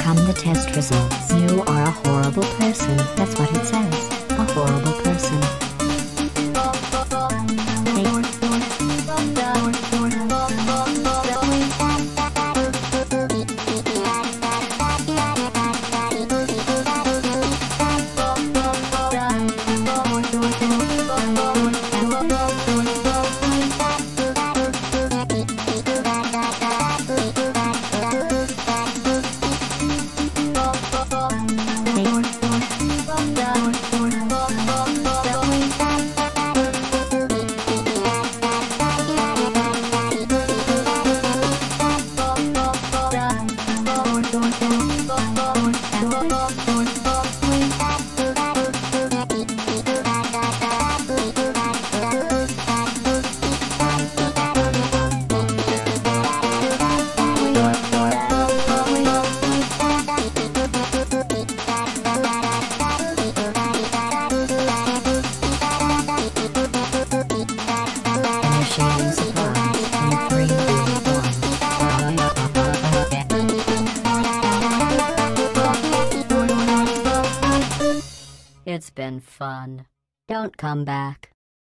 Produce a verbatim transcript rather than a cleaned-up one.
come the test results. You are a horrible person. That's what it says. A horrible person. It's been fun. Don't come back.